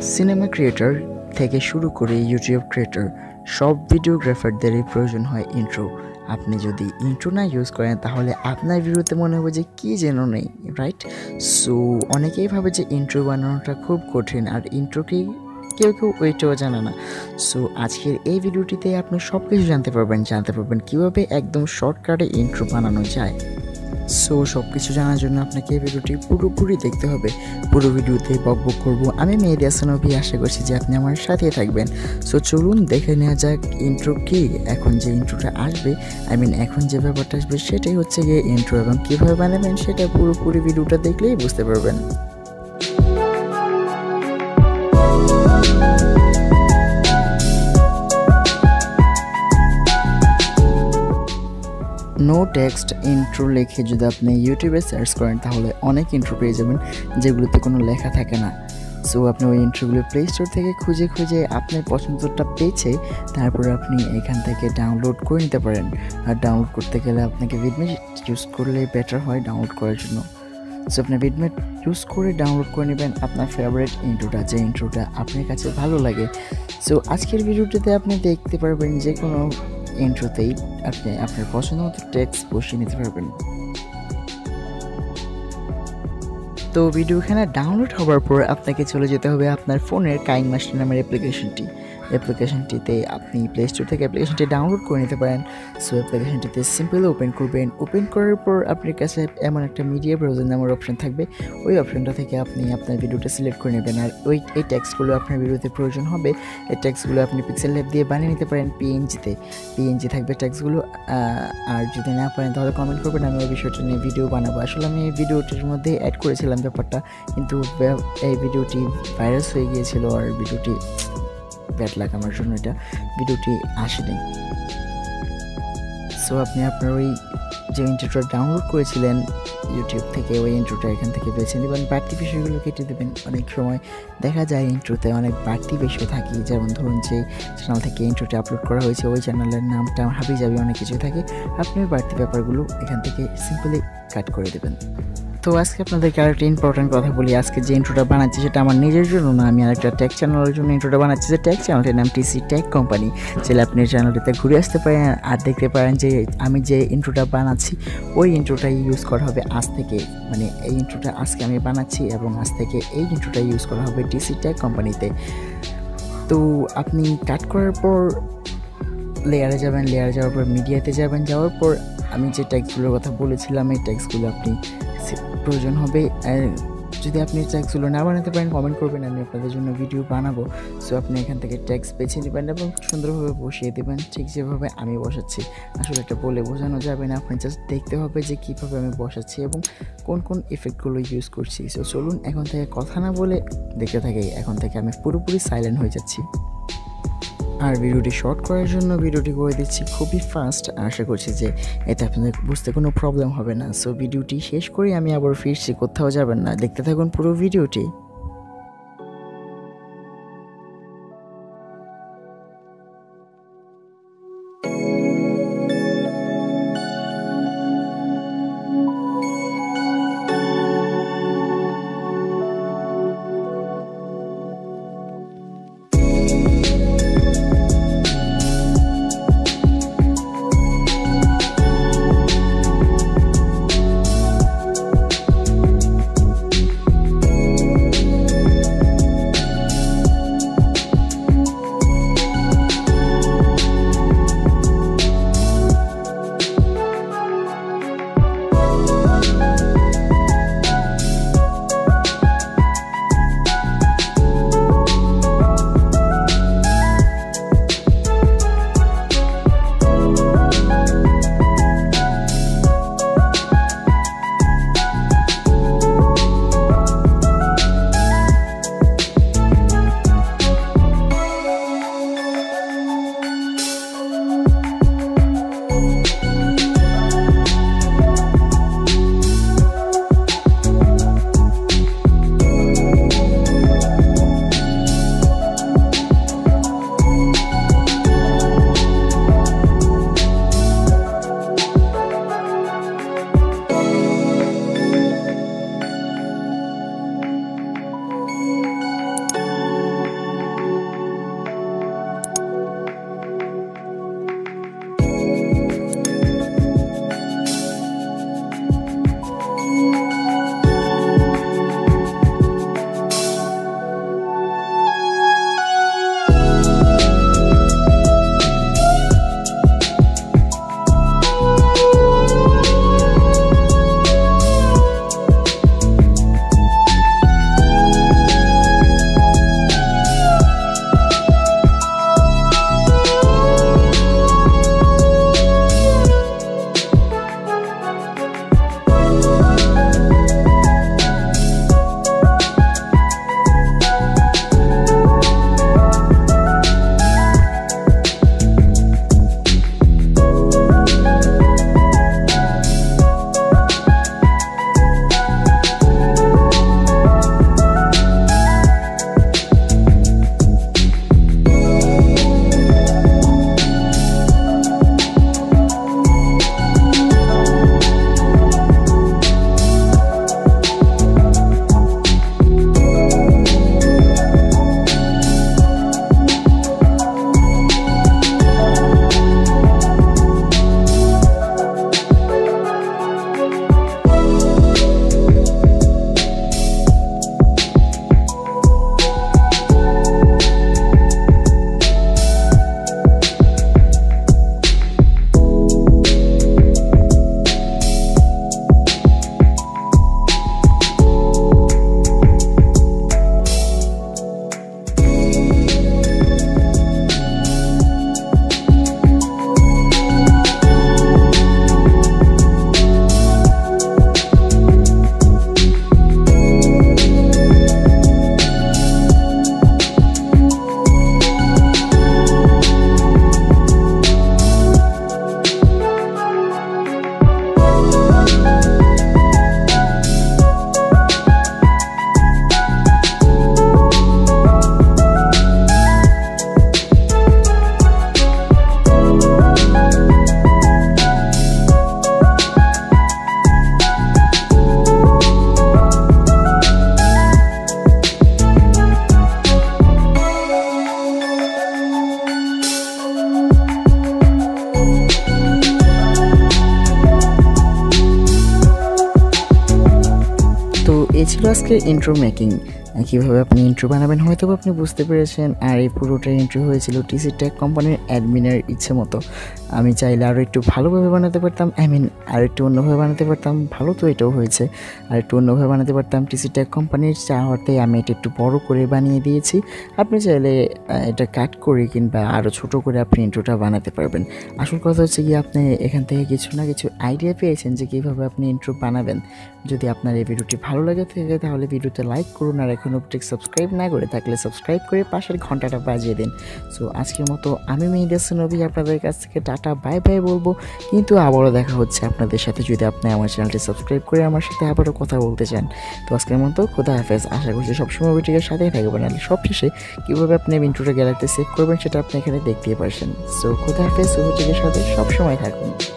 Cinema creator থেকে শুরু করে ইউটিউব ক্রিয়েটর সব ভিডিওগ্রাফারদেরই প্রয়োজন হয় ইন্ট্রো। আপনি যদি ইন্ট্রো না ইউজ করেন তাহলে আপনার ভিডিওতে মনে হবে যে কী যেন নেই, রাইট? সো অনেকেই ভাবে যে ইন্ট্রো বানানোটা খুব কঠিন, আর ইন্ট্রো কি কেউ ওইটাও জানে না। সো আজকের এই ভিডিওটিতে আপনি সব কিছু জানতে পারবেন কীভাবে একদম শর্টকাটে ইন্ট্রো বানানো যায়। সো সব কিছু জানার জন্য আপনাকে এই ভিডিওটি পুরোপুরি দেখতে হবে। পুরো ভিডিওতে বকবক করবো আমি, মেহেদী হাসান অভি। আশা করছি যে আপনি আমার সাথে থাকবেন। সো চলুন দেখে নেওয়া যাক ইন্ট্রো কি। এখন যে ইন্ট্রোটা আসবে, এখন যে ব্যাপারটা আসবে সেটাই হচ্ছে গিয়ে ইন্ট্রো, এবং কীভাবে বানাবেন সেটা পুরোপুরি ভিডিওটা দেখলেই বুঝতে পারবেন। নো টেক্সট ইন্ট্রো লিখে যদি আপনি ইউটিউবে সার্চ করেন তাহলে অনেক ইন্ট্রো পেয়ে যাবেন যেগুলোতে কোনো লেখা থাকে না। সো আপনি ওই ইন্ট্রোগুলো প্লে স্টোর থেকে খুঁজে আপনার পছন্দটা পেয়েছে তারপর আপনি এখান থেকে ডাউনলোড করে নিতে পারেন। আর ডাউনলোড করতে গেলে আপনাকে ভিডমেট ইউজ করলে বেটার হয় ডাউনলোড করার জন্য। সো আপনি ভিডমেট ইউজ করে ডাউনলোড করে নেবেন আপনার ফেভারিট ইন্ট্রোটা, যে ইন্ট্রোটা আপনার কাছে ভালো লাগে। সো আজকের ভিডিওটিতে আপনি দেখতে পারবেন যে কোনো ইন্ট্রোতেই আপনি আপনার পছন্দ মতো টেক্সট বসিয়ে নিতে পারবেন। তো ভিডিওখানে ডাউনলোড হওয়ার পর আপনাকে চলে যেতে হবে আপনার ফোনের কাইনমাস্টার নামের অ্যাপ্লিকেশনটিতে আপনি প্লে স্টোর থেকে অ্যাপ্লিকেশনটি ডাউনলোড করে নিতে পারেন। সো অ্যাপ্লিকেশনটিতে সিম্পলি ওপেন করবেন। ওপেন করার পর আপনার কাছে এমন একটা মিডিয়া ব্রাউজার নামের অপশন থাকবে। ওই অপশনটা থেকে আপনি আপনার ভিডিওটা সিলেক্ট করে নেবেন। আর এই টেক্সটগুলো আপনার ভিডিওতে প্রয়োজন হবে। এই টেক্সটগুলো আপনি পিক্সেল ল্যাব দিয়ে বানিয়ে নিতে পারেন পিএনজি থাকবে টেক্সটগুলো। আর যদি না পারেন তাহলে কমেন্ট করবেন, আমি ওই বিষয়টা নিয়ে ভিডিও বানাবো। আসলে আমি এই ভিডিওটির মধ্যে অ্যাড করেছিলাম ব্যাপারটা, কিন্তু এই ভিডিওটি ভাইরাস হয়ে গিয়েছিল আর ভিডিওটি ব্যাড লাগ আমার জন্য, এটা ভিডিওটি আসেনি। সো আপনি আপনার ওই যে ইন্ট্রোটা ডাউনলোড করেছিলেন ইউটিউব থেকে, ওই ইন্ট্রোটা এখান থেকে বেছে নেবেন। বাড়তি বিষয়গুলো কেটে দেবেন। অনেক সময় দেখা যায় ইন্ট্রোতে অনেক বাড়তি বিষয় থাকে, যেমন ধরুন যে চ্যানেল থেকে ইন্ট্রোটা আপলোড করা হয়েছে ওই চ্যানেলের নামটা হাবিজাবি অনেক কিছু থাকে। আপনি বাড়তি ব্যাপারগুলো এখান থেকে সিম্পলি কাট করে দেবেন। তো আজকে আপনাদেরকে আরেকটা ইম্পর্টেন্ট কথা বলি। আজকে যে ইন্ট্রোটা বানাচ্ছি সেটা আমার নিজের জন্য না, আমি আরেকটা টেক চ্যানেলের জন্য ইন্ট্রোটা বানাচ্ছি। যে টেক চ্যানেলটির নাম টিসি টেক কোম্পানি। চাইলে আপনি চ্যানেলটিতে ঘুরে আসতে পারেন আর দেখতে পারেন যে আমি যে ইন্ট্রোটা বানাচ্ছি ওই ইন্ট্রোটাই ইউজ করা হবে আজ থেকে। এই ইন্ট্রোটা আজকে আমি বানাচ্ছি এবং আজ থেকে এই ইন্ট্রোটাই ইউজ করা হবে টিসি টেক কোম্পানিতে। তো আপনি কাট করার পর লেয়ারে যাওয়ার পর মিডিয়াতে যাওয়ার পর আমি যে ট্যাক্সগুলোর কথা বলেছিলাম এই ট্যাক্সগুলো আপনি প্রয়োজন হবে। যদি আপনি ট্যাক্সগুলো না বানাতে পারেন কমেন্ট করবেন, আমি আপনাদের জন্য ভিডিও বানাবো। সো আপনি এখান থেকে ট্যাক্স বেছে নেবেন এবং সুন্দরভাবে বসিয়ে দেবেন, ঠিক যেভাবে আমি বসাচ্ছি। আসলে এটা বলে বোঝানো যাবে না, আপনি জাস্ট দেখতে হবে যে কীভাবে আমি বসাচ্ছি এবং কোন ইফেক্টগুলো ইউজ করছি। সো চলুন এখন থেকে কথা না বলে দেখতে থাকি। এখন থেকে আমি পুরোপুরি সাইলেন্ট হয়ে যাচ্ছি। আর ভিডিওটি শর্ট করার জন্য ভিডিওটি করে দিচ্ছি খুবই ফাস্ট। আশা করছি যে এতে আপনাদের বুঝতে কোনো প্রবলেম হবে না। সো ভিডিওটি শেষ করে আমি আবার ফিরছি, কোথাও যাবেন না, দেখতে থাকুন পুরো ভিডিওটি। আজকে ইন্ট্রো মেকিং কীভাবে আপনি ইন্ট্রো বানাবেন হয়তো আপনি বুঝতে পেরেছেন। আর এই পুরোটা ইন্ট্রো হয়েছিল টিসি টেক কোম্পানির অ্যাডমিনের ইচ্ছে মতো। আমি চাইলে আরও একটু ভালোভাবে বানাতে পারতাম, আর একটু অন্যভাবে বানাতে পারতাম। ভালো তো এটাও হয়েছে, আর একটু অন্যভাবে বানাতে পারতাম। টিসি টেক কোম্পানির চাওয়াতে আমি এটা একটু বড় করে বানিয়ে দিয়েছি। আপনি চাইলে এটা কাট করে কিংবা আরও ছোট করে আপনি ইন্ট্রোটা বানাতে পারবেন। আসল কথা হচ্ছে কি, আপনি এখান থেকে কিছু না কিছু আইডিয়া পেয়েছেন যে কীভাবে আপনি ইন্ট্রো বানাবেন। যদি আপনার এই ভিডিওটি ভালো লাগে থাকে তাহলে ভিডিওতে লাইক করুন, আর এখনও অবধি সাবস্ক্রাইব না করে থাকলে সাবস্ক্রাইব করে পাশের ঘন্টাটা বাজিয়ে দিন। সো আজকের মতো আমি মেহেদী হাসান নবী আপনাদের কাছ থেকে টাটা বাই বাই বলবো, কিন্তু আবারও দেখা হচ্ছে আপনাদের সাথে যদি আপনি আমার চ্যানেলটি সাবস্ক্রাইব করে আমার সাথে আবারও কথা বলতে চান। তো আজকের মতো খোদা হাফেজ। আশা করছি সবসময় ভিডিওর সাথেই থাকবেন। আর সবশেষে কীভাবে আপনি ইন্ট্রোটা গ্যালারিতে সেভ করবেন সেটা আপনি এখানে দেখতেই পারছেন। সো খোদা হাফেজ, ভিডিওর সাথে সবসময় থাকুন।